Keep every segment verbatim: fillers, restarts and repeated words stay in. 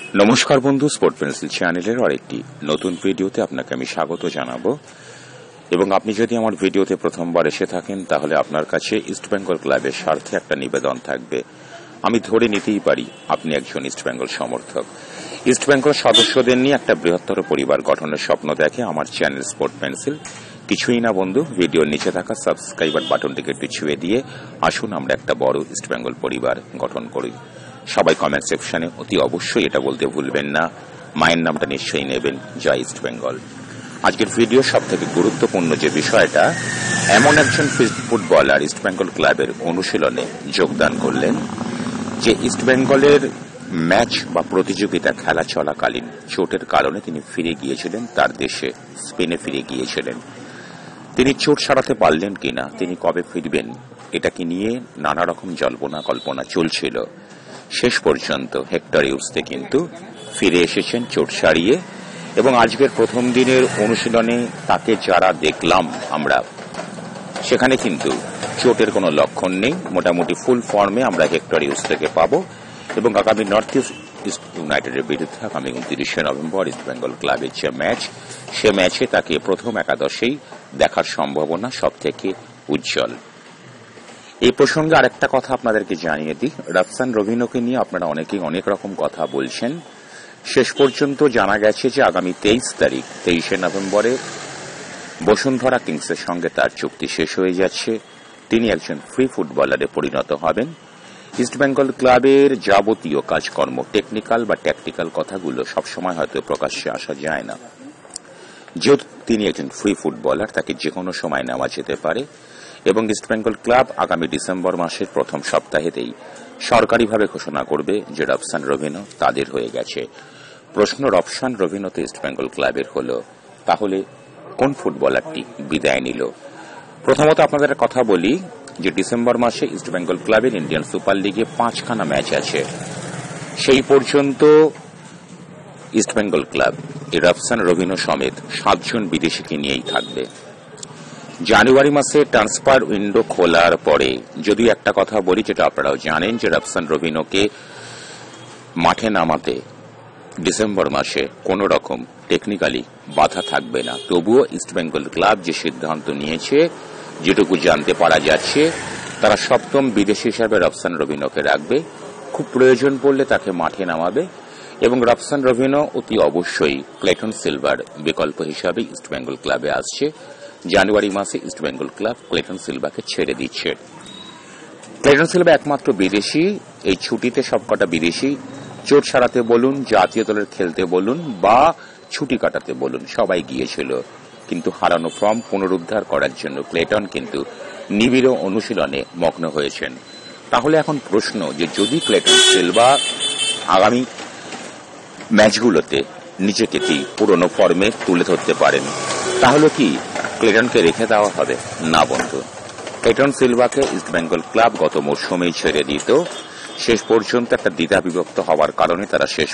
নমস্কার বন্ধু, sport pencil চ্যানেলের আরেকটি নতুন ভিডিওতে আপনাকে আমি স্বাগত জানাবো। এবং আপনি যদি আমার ভিডিওতে প্রথমবার এসে থাকেন তাহলে আপনার কাছে ইস্টবেঙ্গল ক্লাবের স্বার্থে একটা নিবেদন থাকবে। আমি ধরে নিতেই পারি আপনি একজন ইস্টবেঙ্গল সমর্থক। ইস্টবেঙ্গল সদস্যদের নিয়ে একটা বৃহত্তর পরিবার গঠনের স্বপ্ন দেখে আমার চ্যানেল স্পোর্ট পেন্সিল। কিছুই না বন্ধু, ভিডিওর নিচে থাকা সাবস্ক্রাইবার বাটনটিকে একটু ছুঁয়ে দিয়ে আসুন আমরা একটা বড় ইস্টবেঙ্গল পরিবার গঠন করি। সবাই কমেন্ট সেকশনে অতি অবশ্যই এটা বলতে ভুলবেন না, মায়ের নামটা নিশ্চয়ই নেবেন, জয় ইস্ট বেঙ্গল। আজকের ভিডিও সব থেকে গুরুত্বপূর্ণ যে বিষয়টা, এমন একজন ফুটবলার ইস্টবেঙ্গল ক্লাবের অনুশীলনে যোগদান করলেন যে ইস্টবেঙ্গলের ম্যাচ বা প্রতিযোগিতা খেলা চলাকালীন চোটের কারণে তিনি ফিরে গিয়েছিলেন তার দেশে, স্পেনে ফিরে গিয়েছিলেন। তিনি চোট সারাতে পারলেন কিনা, তিনি কবে ফিরবেন, এটাকে নিয়ে নানা রকম জল্পনা কল্পনা চলছিল। শেষ পর্যন্ত হেক্টর ইউসতে কিন্তু ফিরে এসেছেন চোট সারিয়ে, এবং আজকের প্রথম দিনের অনুশীলনে তাকে যারা দেখলাম আমরা, সেখানে কিন্তু চোটের কোনো লক্ষণ নেই। মোটামুটি ফুল ফর্মে আমরা হেক্টর ইউস থেকে পাবো। এবং আগামী নর্থ ইস্ট ইউনাইটেডের বিরুদ্ধে আগামী উনত্রিশে নভেম্বর ইস্ট বেঙ্গল ক্লাবের যে ম্যাচ, সে ম্যাচে তাকে প্রথম একাদশেই দেখার সম্ভাবনা সব থেকে উজ্জ্বল। এই প্রসঙ্গে আরেকটা কথা আপনাদেরকে জানিয়ে দিই, রাফসান রবিনোকে নিয়ে আপনারা অনেকেই অনেক রকম কথা বলছেন। শেষ পর্যন্ত জানা গেছে যে আগামী তেইশ তারিখ তেইশে নভেম্বরে বসুন্ধরা কিংসের সঙ্গে তার চুক্তি শেষ হয়ে যাচ্ছে। তিনি একজন ফ্রি ফুটবলারে পরিণত হবেন। ইস্টবেঙ্গল ক্লাবের যাবতীয় কাজকর্ম, টেকনিক্যাল বা ট্যাকটিক্যাল কথাগুলো সবসময় হয়তো প্রকাশ্যে আসা যায় না। যেহেতু তিনি একজন ফ্রি ফুটবলার, তাকে যে কোনো সময় নেওয়া যেতে পারে। এবং ইস্টবেঙ্গল ক্লাব আগামী ডিসেম্বর মাসের প্রথম সপ্তাহেতেই সরকারিভাবে ঘোষণা করবে যে রাফসান রবিনো তাদের হয়ে গেছে। প্রশ্ন, রাফসান রবিনো তো ইস্টবেঙ্গল ক্লাবের হল, তাহলে কোন ফুটবলারটি বিদায় নিল? প্রথমত আপনাদের কথা বলি যে ডিসেম্বর মাসে ইস্টবেঙ্গল ক্লাবের ইন্ডিয়ান সুপার লিগে পাঁচখানা ম্যাচ আছে। সেই পর্যন্ত ইস্টবেঙ্গল ক্লাব এই রাফসান রবিনো সমেত সাতজন বিদেশিকে নিয়েই থাকবে। জানুয়ারি মাসে ট্রান্সফার উইন্ডো খোলার পরে যদি একটা কথা বলি, যেটা আপনারাও জানেন, যে রাফসান রবিনোকে মাঠে নামাতে ডিসেম্বর মাসে কোন রকম টেকনিক্যালি বাধা থাকবে না। তবুও ইস্টবেঙ্গল ক্লাব যে সিদ্ধান্ত নিয়েছে, যেটুকু জানতে পারা যাচ্ছে, তারা সপ্তম বিদেশি হিসাবে রাফসান রবিনোকে রাখবে। খুব প্রয়োজন পড়লে তাকে মাঠে নামাবে। এবং রাফসান রবিনো অতি অবশ্যই ক্লেটন সিলভার বিকল্প হিসাবে ইস্টবেঙ্গল ক্লাবে আসছে। জানুয়ারি মাসে ইস্টবেঙ্গল ক্লাব ক্লেটন সিলভাকে ছেড়ে দিচ্ছে। ক্লেটন সিলভা একমাত্র বিদেশি, এই ছুটিতে সবকটা বিদেশি চোট সারাতে বলুন, জাতীয় দলের খেলতে বলুন বা ছুটি কাটাতে বলুন, সবাই গিয়েছিল। কিন্তু হারানো ফর্ম পুনরুদ্ধার করার জন্য ক্লেটন কিন্তু নিবিড় অনুশীলনে মগ্ন হয়েছেন। তাহলে এখন প্রশ্ন, যে যদি ক্লেটন সিলভা আগামী ম্যাচগুলোতে নিজেকে পুরনো ফর্মে তুলে ধরতে পারেন, তাহলে কি ক্লেটনকে রেখে দেওয়া হবে? না বন্ধু, ক্লেটন সিলভাকে ইস্টবেঙ্গল ক্লাব গত মরশুমেই ছেড়ে দিত। শেষ পর্যন্ত একটা দ্বিধা বিভক্ত হওয়ার কারণে তারা শেষ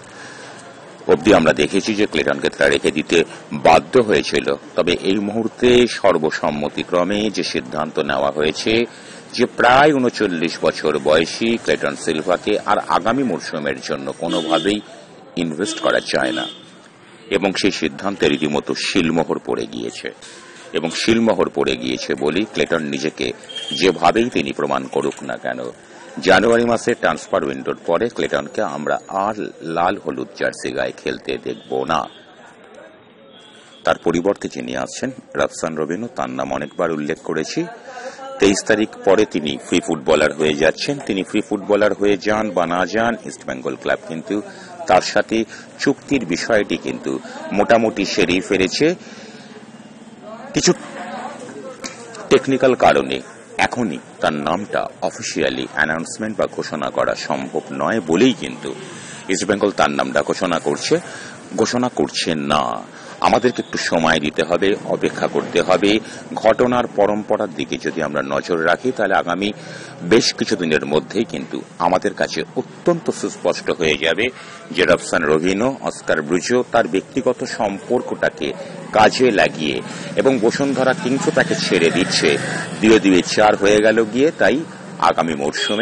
অবধি আমরা দেখেছি যে ক্লেটনকে তারা রেখে দিতে বাধ্য হয়েছিল। তবে এই মুহূর্তে সর্বসম্মতিক্রমে যে সিদ্ধান্ত নেওয়া হয়েছে যে প্রায় উনচল্লিশ বছর বয়সী ক্লেটন সিলভাকে আর আগামী মরশুমের জন্য কোনোভাবেই ইনভেস্ট করা যায় না, এবং সেই সিদ্ধান্তে রীতিমতো শিলমোহর পড়ে গিয়েছে। এবং শিলমোহর পড়ে গিয়েছে বলেই ক্লেটন নিজেকে যেভাবেই তিনি প্রমাণ করুক না কেন, জানুয়ারি মাসে ট্রান্সফার উইন্ডোর পরে ক্লেটনকে আমরা আর লাল হলুদ জার্সি গায়ে খেলতে দেখব না। তার পরিবর্তে যিনি আসছেন রাফসান রবিনো, তার নাম অনেকবার উল্লেখ করেছি। তেইশ তারিখ পরে তিনি ফ্রি ফুটবলার হয়ে যাচ্ছেন। তিনি ফ্রি ফুটবলার হয়ে যান বা না যান, ইস্টবেঙ্গল ক্লাব কিন্তু তার সাথে চুক্তির বিষয়টি কিন্তু মোটামুটি সেরেই ফেলেছে। কিছু টেকনিক্যাল কারণে এখনই তার নামটা অফিসিয়ালি অ্যানাউন্সমেন্ট বা ঘোষণা করা সম্ভব নয় বলেই কিন্তু ইস্টবেঙ্গল তার নামটা ঘোষণা করছে ঘোষণা করছে না। আমাদেরকে একটু সময় দিতে হবে, অপেক্ষা করতে হবে। ঘটনার পরম্পরার দিকে যদি আমরা নজর রাখি, তাহলে আগামী বেশ কিছুদিনের মধ্যেই কিন্তু আমাদের কাছে অত্যন্ত সুস্পষ্ট হয়ে যাবে যে রাফসান রবিনো, অস্কার ব্রুজো তার ব্যক্তিগত সম্পর্কটাকে কাজে লাগিয়ে, এবং বসুন্ধরা কিংসও তাকে ছেড়ে দিচ্ছে, দুয়ে দুয়ে চার হয়ে গেল গিয়ে। তাই আগামী মরশুমে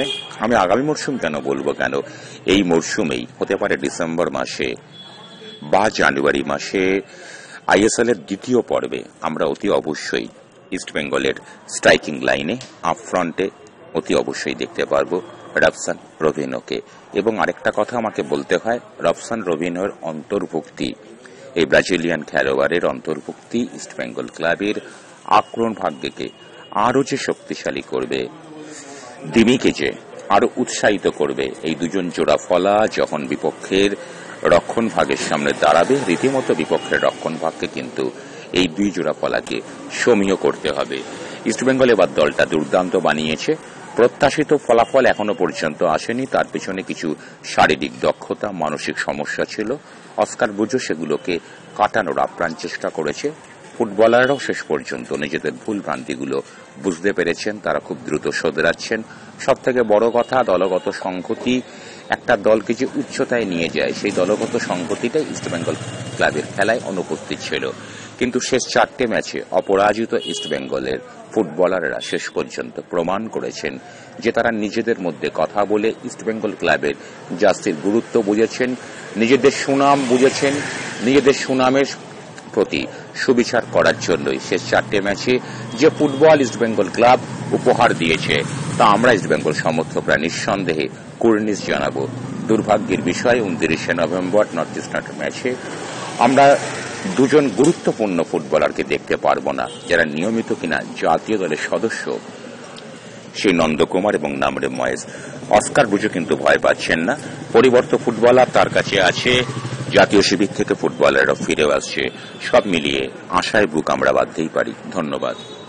আমি আগামী মরশুম কেন বলবো, কেন এই মরশুমেই হতে পারে ডিসেম্বর মাসে বা জানুয়ারি মাসে আইএসএল এর দ্বিতীয় পর্বে আমরা অতি অবশ্যই ইস্টবেঙ্গলের স্ট্রাইকিং লাইনে আপ ফ্রন্টে অতি অবশ্যই দেখতে পারবো রবসান রবিনোকে। এবং আরেকটা কথা আমাকে বলতে হয়, রবসান রবিনোর অন্তর্ভুক্তি, এই ব্রাজিলিয়ান খেলোয়াড়ের অন্তর্ভুক্তি ইস্টবেঙ্গল ক্লাবের আক্রমণ ভাগ্যকে আরো যে শক্তিশালী করবে, দিমিকে যে আরো উৎসাহিত করবে। এই দুজন জোড়া ফলা যখন বিপক্ষের রক্ষণ ভাগের সামনে দাঁড়াবে, রীতিমতো বিপক্ষের রক্ষণ ভাগকে কিন্তু এই দুই জোড়া ফলাকে সমীহ করতে হবে। ইস্টবেঙ্গল এবার দলটা দুর্দান্ত বানিয়েছে, প্রত্যাশিত ফলাফল এখনো পর্যন্ত আসেনি। তার পেছনে কিছু শারীরিক দক্ষতা, মানসিক সমস্যা ছিল। অস্কার বুজো সেগুলোকে কাটানোর আপ্রাণ চেষ্টা করেছে। ফুটবলাররাও শেষ পর্যন্ত নিজেদের ভুল ভ্রান্তিগুলো বুঝতে পেরেছেন, তারা খুব দ্রুত শোধরাচ্ছেন। সব থেকে বড় কথা, দলগত সংহতি একটা দলকে যে উচ্চতায় নিয়ে যায়, সেই দলগত সংহতিটাই ইস্টবেঙ্গল ক্লাবের খেলায় অনুপস্থিত ছিল। কিন্তু শেষ চারটে ম্যাচে অপরাজিত ইস্টবেঙ্গলের ফুটবলাররা শেষ পর্যন্ত প্রমাণ করেছেন যে তারা নিজেদের মধ্যে কথা বলে ইস্টবেঙ্গল ক্লাবের জার্সির গুরুত্ব বুঝেছেন, নিজেদের সুনাম বুঝেছেন, নিজেদের সুনামের প্রতি সুবিচার করার জন্যই শেষ চারটে ম্যাচে যে ফুটবল ইস্টবেঙ্গল ক্লাব উপহার দিয়েছে তা আমরা ইস্টবেঙ্গল সমর্থকরা নিঃসন্দেহে কুর্নিশ জানাবো। দুর্ভাগ্যের বিষয়, উনত্রিশে নভেম্বর নর্থ ইস্টার্ন ম্যাচে আমরা দুজন গুরুত্বপূর্ণ ফুটবলারকে দেখতে পারব না, যারা নিয়মিত কিনা জাতীয় দলের সদস্য, সেই নন্দকুমার এবং নামরে ময়েস। অস্কার বুজো কিন্তু ভয় পাচ্ছেন না, পরিবর্তন ফুটবলার তার কাছে আছে, জাতীয় শিবির থেকে ফুটবলাররা ফিরে আসছে। সব মিলিয়ে আশায় বুক আমরা বাঁধতেই পারি। ধন্যবাদ।